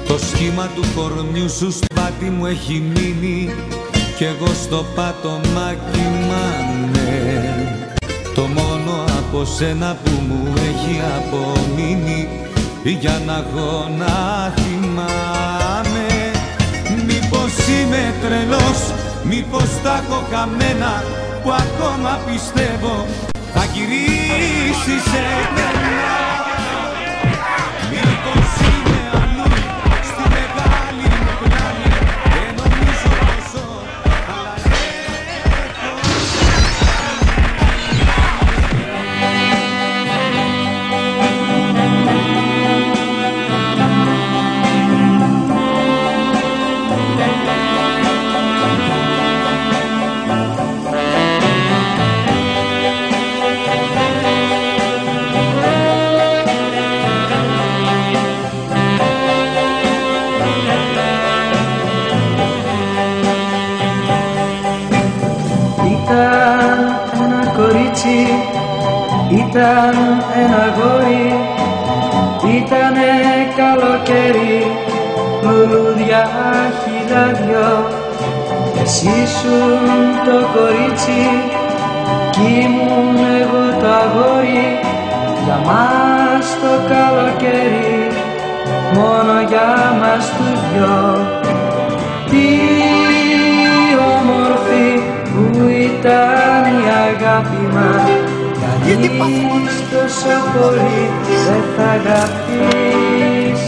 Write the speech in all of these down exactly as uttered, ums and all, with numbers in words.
Το σχήμα του κορμιού σου σπάτι μου έχει μείνει κι εγώ στο πάτωμα κοιμάμαι. Το μόνο από σένα που μου έχει απομείνει για να έχω να θυμάμαι. Μήπως είμαι τρελός, μήπως τα έχω χαμένα, που ακόμα πιστεύω θα γυρίσεις σε μένα. Μήπως είμαι αλλού στη μεγάλη μου πλάνη και νομίζω πως ζω, αλλά ήταν ένα αγόρι, ήτανε καλοκαίρι, λουλούδια χιλιάδιο. Εσύ ήσουν το κορίτσι κι ήμουν εγώ το αγόρι. Για μας το καλοκαίρι, μόνο για μας τους δυο. Τι όμορφη που ήταν η αγάπη μας, κανείς τόσο πολύ δεν θα αγαπήσει.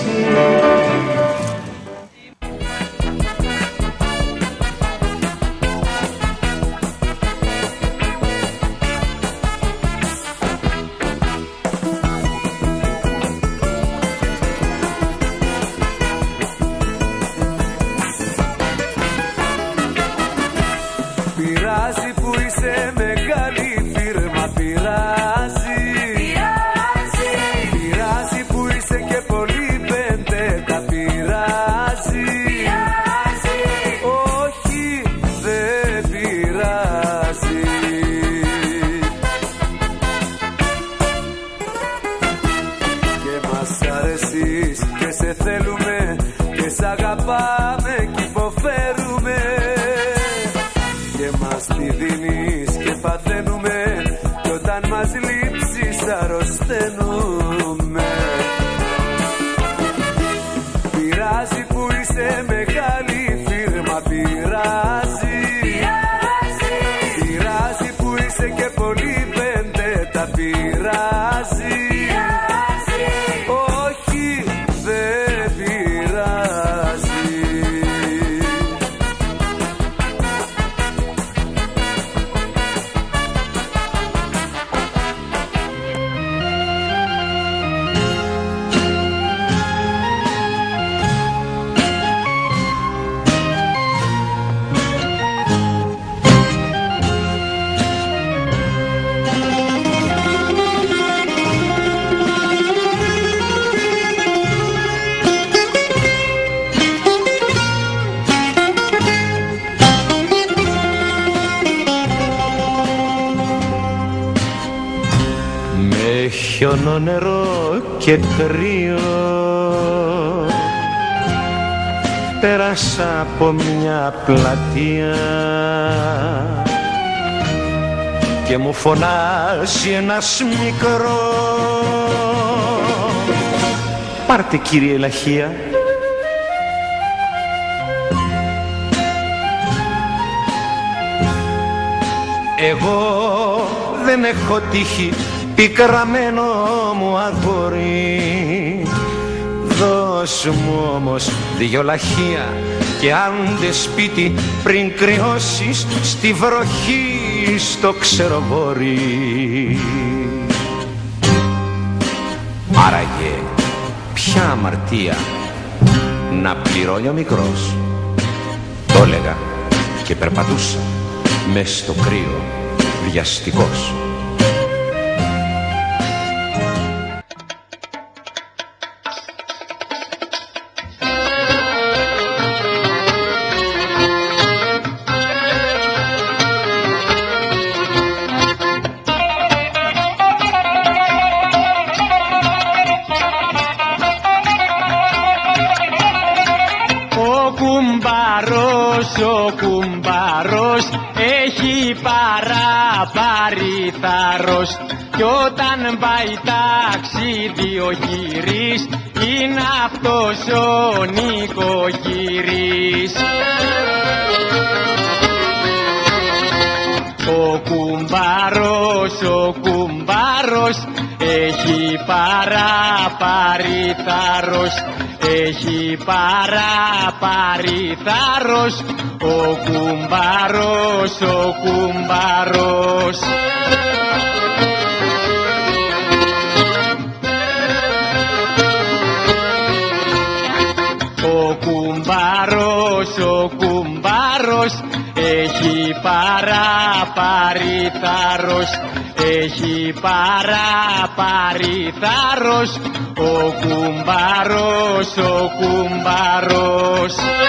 Πειράζει που είσαι μεγάλη φίρμα, πειράζει. Πειράζει. Πειράζει που είσαι και πολύ πεντέτα, πειράζει. Πειράζει. Όχι, δεν πειράζει. Και μας αρέσεις και σε θέλουμε και σ' αγαπάμε κι υποφέρουμε. Και μας τη δίνεις και παθαίνουμε κι όταν μας λείψεις αρρωσταίνουμε. Πειράζει που είσαι μεγάλη φίρμα, πειράζει. Πειράζει. Πειράζει που είσαι και πολύ πεντέτα, πειράζει. Πειράζει. Όχι, δεν πειράζει. Με χιονό, νερό και κρύο πέρασα από μια πλατεία και μου φωνάζει ένας μικρό, πάρτε κύριε λαχεία. Εγώ δεν έχω τύχει, πικραμένο μου αγόρι, δώσ' μου όμως δυο λαχεία και άντε σπίτι πριν κρυώσεις στη βροχή στο ξεροβόρι. Άραγε ποια αμαρτία να πληρώνει ο μικρός, το έλεγα και περπατούσα μες στο κρύο βιαστικός. κουμπάρος έχει παραπάρει θάρρος κι όταν πάει ταξίδι ο γύρις είναι αυτός ο νοικοκύρης. Ο κουμπάρος, ο κουμπάρος έχει παραπάρει θάρρος, έχει παραπάρει θάρρος, ο κουμπάρος, ο κουμπάρος. Ο κουμπάρος, ο κουμπάρος έχει παραπάρει θάρρος, έχει παραπάρει θάρρος, ο κουμπάρος, ο κουμπάρος.